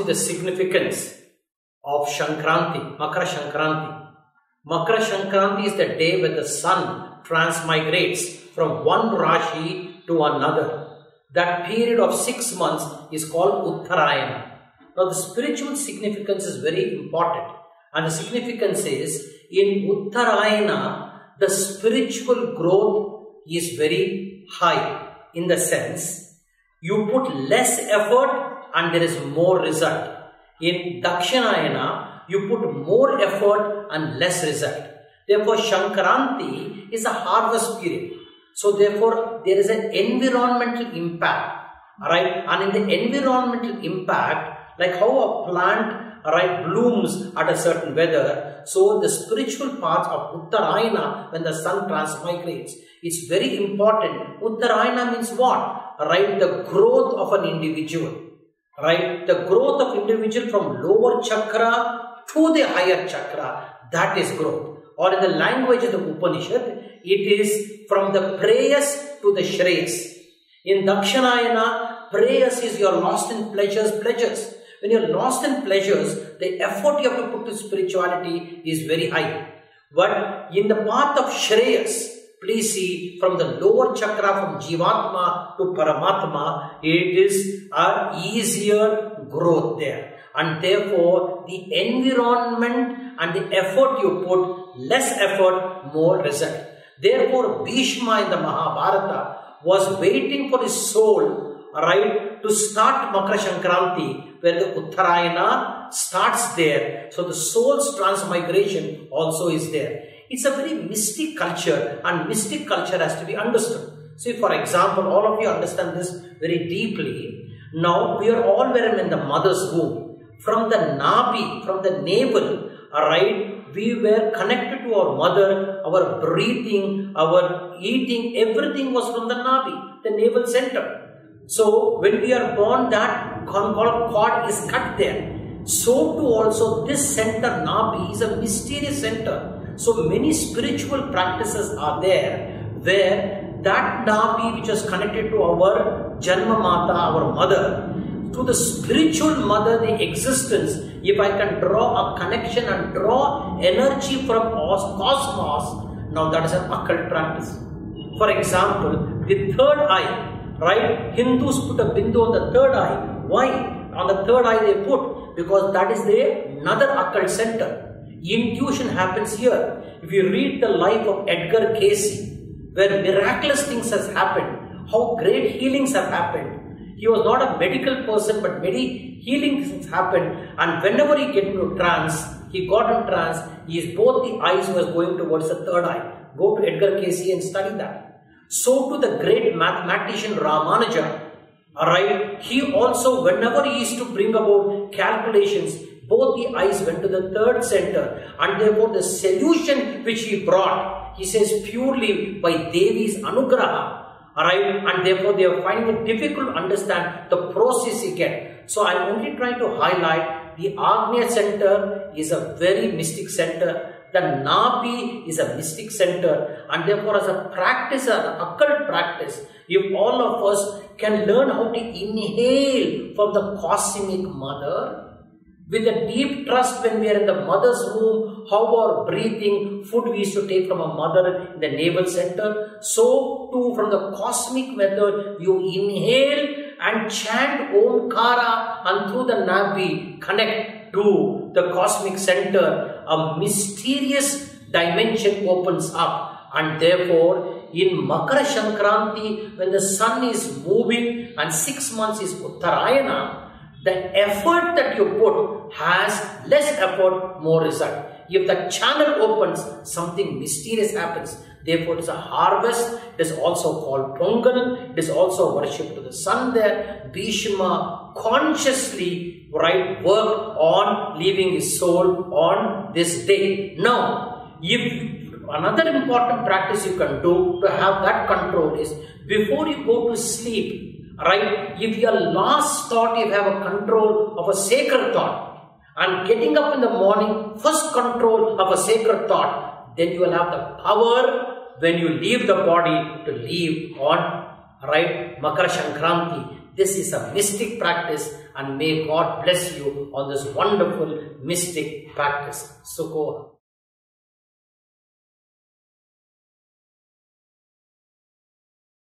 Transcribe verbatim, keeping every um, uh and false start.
you the significance of Shankranti, Makara Shankranti. Makara Shankranti is the day when the sun transmigrates from one Rashi to another. That period of six months is called Uttarayana. Now the spiritual significance is very important, and the significance is in Uttarayana the spiritual growth is very high, in the sense you put less effort and there is more result. In Dakshinayana you put more effort and less result. Therefore Shankranti is a harvest period. So therefore there is an environmental impact, right? And in the environmental impact, like how a plant, right, blooms at a certain weather, so the spiritual path of Uttarayana, when the sun transmigrates, it's very important. Uttarayana means what? Right, the growth of an individual, right? The growth of individual from lower chakra to the higher chakra, that is growth. Or in the language of the Upanishad, it is from the prayas to the shreyas. In Dakshinayana, prayas is you're lost in pleasures, pleasures. When you're lost in pleasures, the effort you have to put to spirituality is very high. But in the path of shreyas, please see, from the lower chakra, from Jivatma to Paramatma, it is a easier growth there. And therefore, the environment and the effort you put, less effort, more result. Therefore, Bhishma in the Mahabharata was waiting for his soul, right, to start Makara Shankranti, where the Uttarayana starts there. So the soul's transmigration also is there. It's a very mystic culture, and mystic culture has to be understood. See, for example, all of you understand this very deeply. Now, we are all were in the mother's womb. From the Nabi, from the navel, alright, we were connected to our mother, our breathing, our eating, everything was from the Nabi, the navel center. So, when we are born, that cord is cut there. So too also, this center, Nabi, is a mysterious center. So, many spiritual practices are there, where that Nabi which was connected to our Janma Mata, our mother, to the spiritual mother, the existence, if I can draw a connection and draw energy from cosmos, now that is an occult practice. For example, the third eye, right? Hindus put a bindu on the third eye. Why? On the third eye they put, because that is the another occult center. Intuition happens here. If you read the life of Edgar Cayce, where miraculous things has happened, how great healings have happened. He was not a medical person, but many healing things happened. And whenever he get into trance, he got in trance, he is both the eyes was going towards the third eye. Go to Edgar Cayce and study that. So to the great mathematician Ramanuja, alright, he also, whenever he used to bring about calculations, both the eyes went to the third center, and therefore the solution which he brought, he says purely by Devi's Anugraha. Alright, and therefore they are finding it difficult to understand the process he get. So I am only trying to highlight the Agnya center is a very mystic center. The Nabi is a mystic center, and therefore as a practice, an occult practice, if all of us can learn how to inhale from the cosmic mother, with a deep trust when we are in the mother's womb, how our breathing, food we used to take from a mother in the navel center, so too from the cosmic method, you inhale and chant Omkara, and through the Nabi connect to the cosmic center, a mysterious dimension opens up. And therefore, in Makara Shankranti, when the sun is moving and six months is Uttarayana, the effort that you put has less effort, more result. If the channel opens, something mysterious happens. Therefore, it is a harvest. It is also called Pongal. It is also worship to the sun there. Bhishma consciously, right, worked on leaving his soul on this day. Now, if another important practice you can do to have that control is, before you go to sleep, right, if your last thought, you have a control of a sacred thought, and getting up in the morning, first control of a sacred thought, then you will have the power when you leave the body to leave on, right, Makara Shankranti. This is a mystic practice, and may God bless you on this wonderful mystic practice. Sukho.